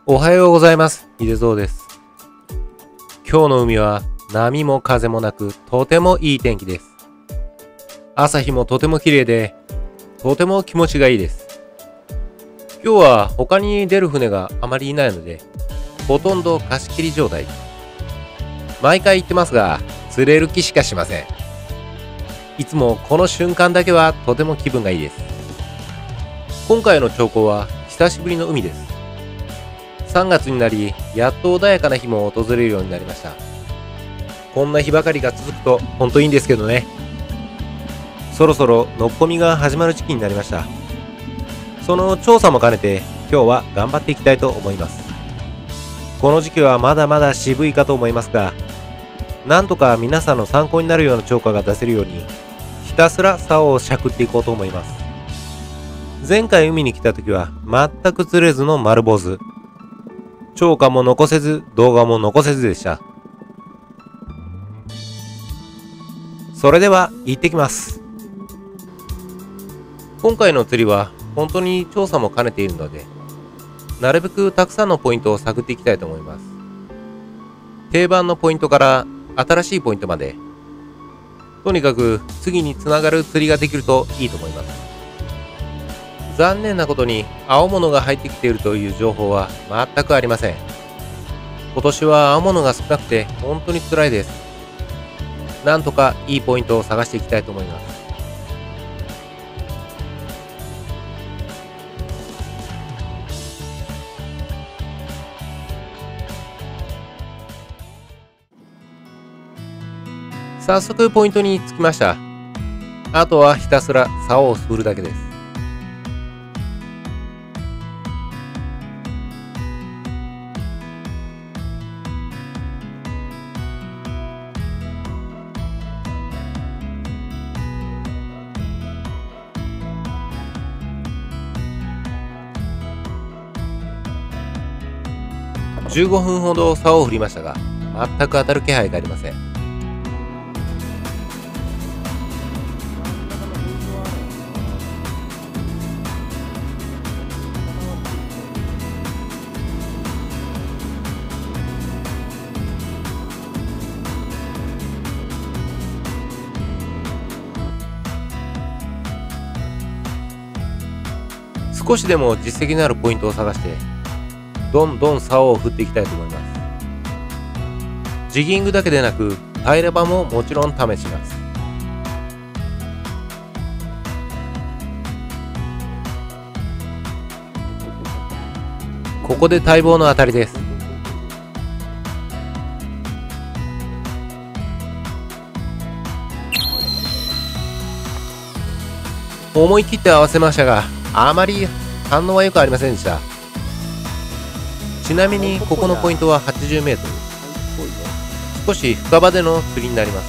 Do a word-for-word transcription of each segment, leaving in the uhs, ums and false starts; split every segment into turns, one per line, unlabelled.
おはようございます。秀蔵です。今日の海は波も風もなくとてもいい天気です。朝日もとても綺麗でとても気持ちがいいです。今日は他に出る船があまりいないのでほとんど貸し切り状態。毎回言ってますが釣れる気しかしません。いつもこの瞬間だけはとても気分がいいです。今回の兆候は久しぶりの海です。さんがつになり、やっと穏やかな日も訪れるようになりました。こんな日ばかりが続くと本当いいんですけどね。そろそろのっこみが始まる時期になりました。その調査も兼ねて今日は頑張っていきたいと思います。この時期はまだまだ渋いかと思いますが、なんとか皆さんの参考になるような釣果が出せるようにひたすら竿をしゃくっていこうと思います。前回海に来た時は全く釣れずの丸坊主。釣果も残せず動画も残せずでした。それでは行ってきます。今回の釣りは本当に調査も兼ねているので、なるべくたくさんのポイントを探っていきたいと思います。定番のポイントから新しいポイントまで、とにかく次につながる釣りができるといいと思います。残念なことに青物が入ってきているという情報は全くありません。今年は青物が少なくて本当に辛いです。なんとかいいポイントを探していきたいと思います。早速ポイントに着きました。あとはひたすら竿を振るだけです。じゅうごふんほど竿を振りましたが、全く当たる気配がありません。少しでも実績のあるポイントを探してどんどん竿を振っていきたいと思います。ジギングだけでなく平ら場ももちろん試します。ここで待望の当たりです。思い切って合わせましたがあまり反応は良くありませんでした。ちなみにここのポイントははちじゅうメートル。少し深場での釣りになります。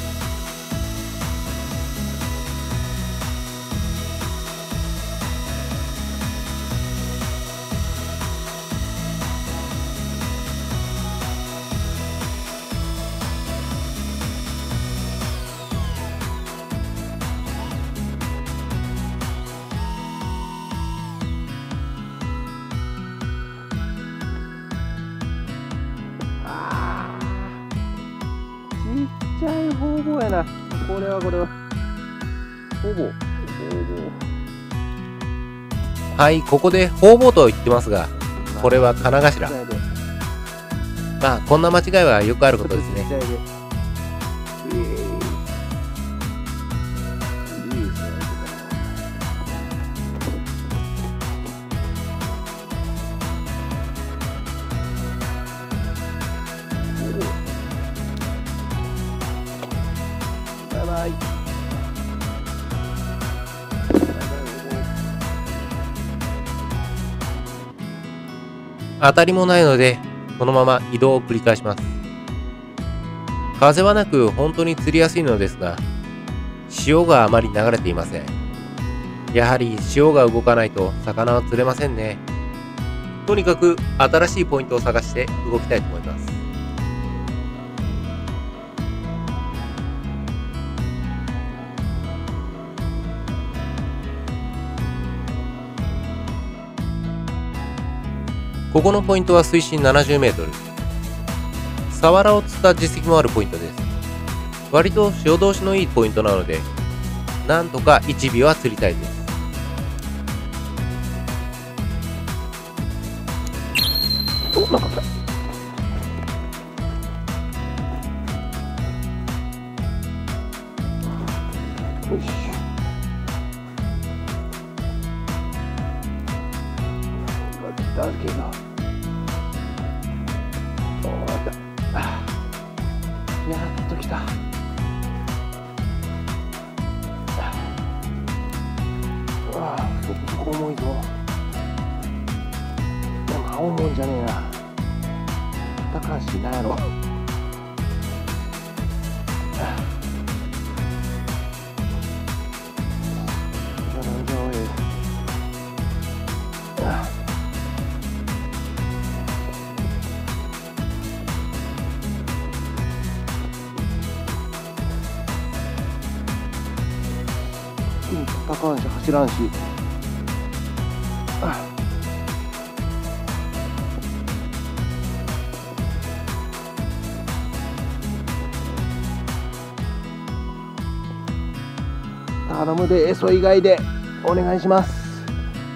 ちっちゃいホウボウやな。これはこれはホウボウ。はい、ここでホウボウと言ってますが、これはカナガシラ。まあこんな間違いはよくあることですね。バイバイ。当たりもないのでこのまま移動を繰り返します。風はなく本当に釣りやすいのですが潮があまり流れていません。やはり潮が動かないと魚は釣れませんね。とにかく新しいポイントを探して動きたいと思います。 ここのポイントは水深ななじゅうメートル。サワラを釣った実績もあるポイントです。割と潮通しのいいポイントなので、なんとかいち尾は釣りたいです。
お、なんか来た。よし。来たけど。おー、来た。やっと来た。うわあ、そこそこ重いぞ。でも青もんじゃねえな。高橋なんやろ。なんじゃおい。高橋走らんし。頼むで、エソ以外でお願いします。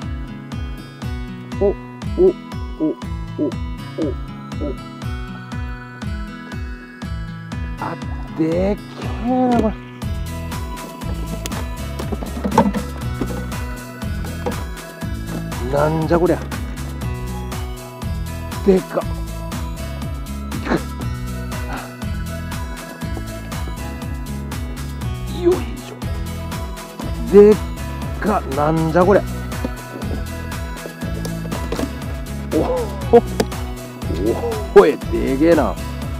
お、お、お、お、お、お、お。あ、でっけえな、これ。なんじゃこりゃ。でかっ。よいしょ。でっか、なんじゃこりゃ。おほおほえ、でげえな。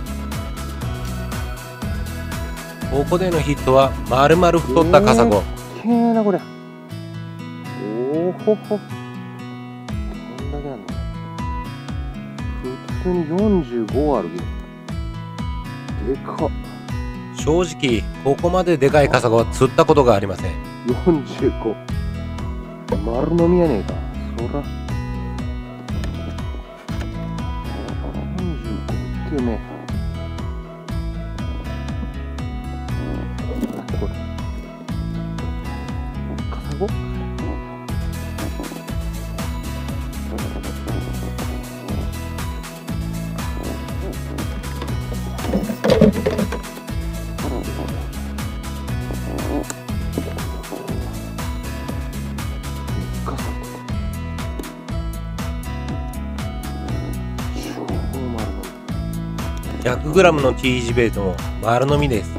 ここでのヒットは丸々太ったカサゴ。
でっけえな、これ。おほほ。どんだけなんだ。普通によんじゅうごあるけど。でかっ。
正直ここまででかいカサゴは釣ったことがありません。
よんじゅうご。丸飲みやねえか。そら。よんじゅうごってね。何これ。カサゴ？
ひゃくグラム の T 字ベイトも丸飲みです。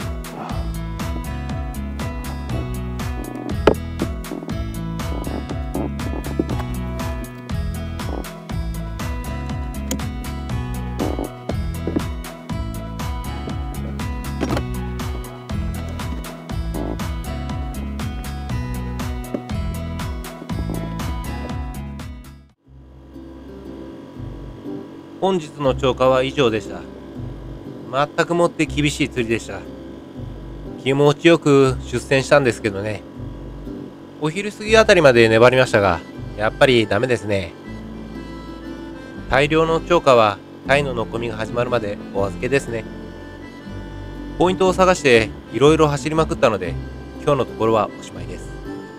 本日の釣果は以上でした。全くもって厳しい釣りでした。気持ちよく出船したんですけどね。お昼過ぎあたりまで粘りましたが、やっぱりダメですね。大量の釣果はタイののこみが始まるまでお預けですね。ポイントを探していろいろ走りまくったので、今日のところはおしまいです。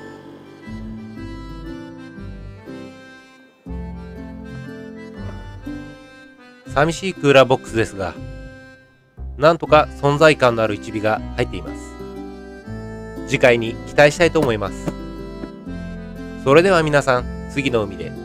寂しいクーラーボックスですが、なんとか存在感のある一尾が入っています。次回に期待したいと思います。それでは皆さん、次の海で。